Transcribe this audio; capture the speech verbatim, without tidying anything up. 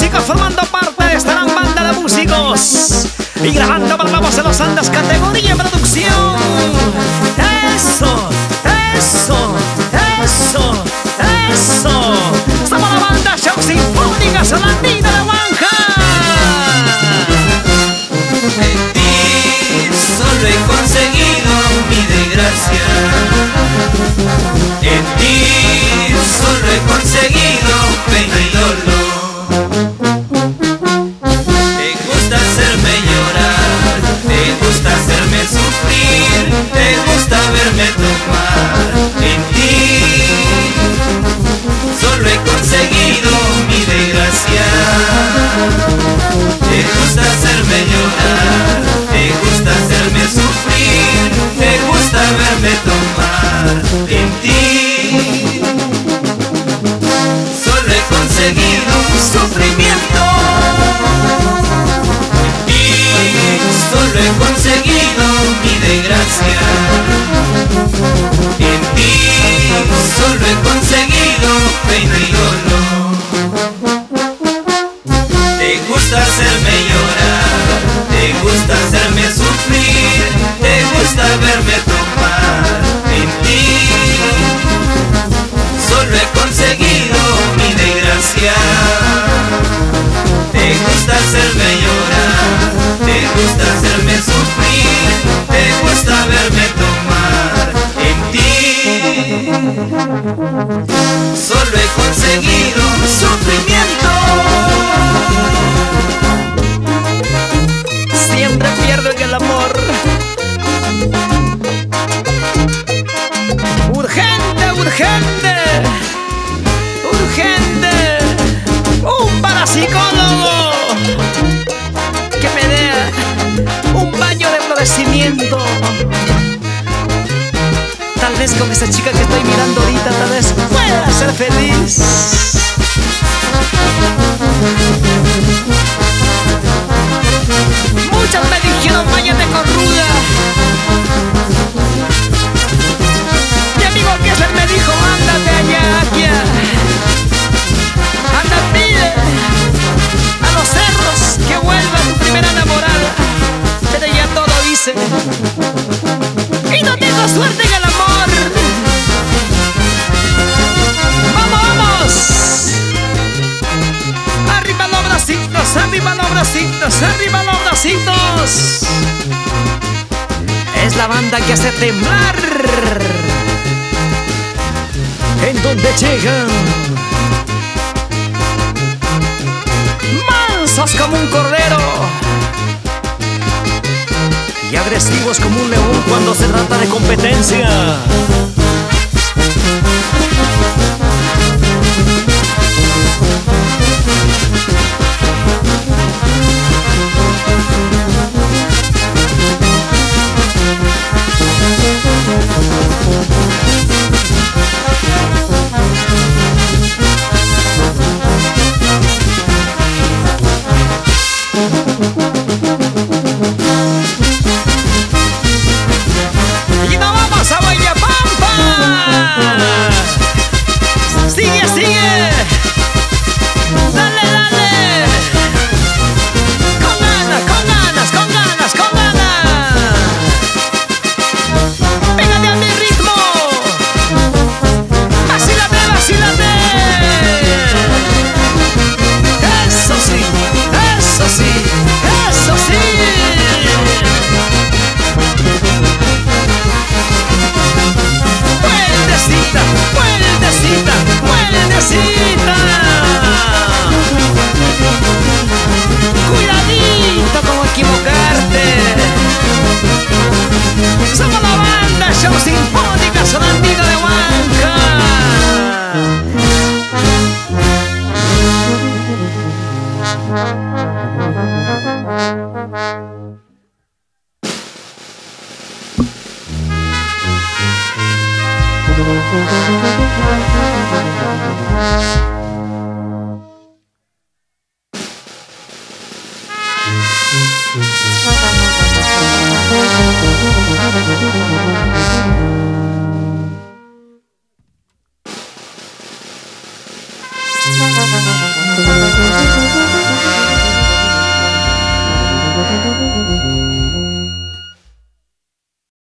músicos formando parte de esta gran banda de músicos y grabando para la voz de los Andes, categoría producción. Eso, eso, eso, eso. Somos la banda Show Sinfónica Solandina de Huanca. En ti solo he conseguido mi desgracia. En ti solo he conseguido pena y dolor. Te gusta hacerme llorar, te gusta hacerme sufrir, te gusta verme tomar. En ti solo he conseguido mi desgracia. Te gusta hacerme llorar, te gusta hacerme sufrir, te gusta verme tomar. En ti solo he conseguido sufrimiento. En ti solo he conseguido mi desgracia. En ti solo he conseguido pena y dolor. Te gusta hacerme llorar, te gusta hacerme sufrir, te gusta verme tomar. En ti solo he conseguido mi desgracia. Te gusta hacerme llorar, te gusta hacerme sufrir, te gusta verme tomar. En ti solo he conseguido sufrimiento. Siempre pierdo en el amor. Urgente, urgente, urgente. Un parapsicólogo que me dé un baño de florecimiento. Tal vez con esa chica que estoy mirando ahorita, tal vez pueda ser feliz. Muchas me dijeron bañate con ruda. Mi amigo Kessler me dijo ándate allá, aquí. Anda, pide a los cerros que vuelva tu primera enamorada. Pero ya todo hice y no tengo suerte en el amor. ¡Vamos, vamos! ¡Arriba los bracitos! ¡Arriba los bracitos! ¡Arriba los bracitos! Es la banda que hace temblar. En donde llegan mansos como un cordero y agresivos como un león cuando se trata de competencia. Y nos vamos a Guayapampa. Sigue, sigue. Dale, dale. Con ganas, con ganas, con ganas, con ganas. Pégate a mi ritmo. Vacílate, vacílate. Eso sí, eso sí, eso sí. Vueltecita, vueltecita, vueltecita. Cuidadito con equivocarte. Somos la banda Show Sinfónica Solandina de Huanca. Thank you.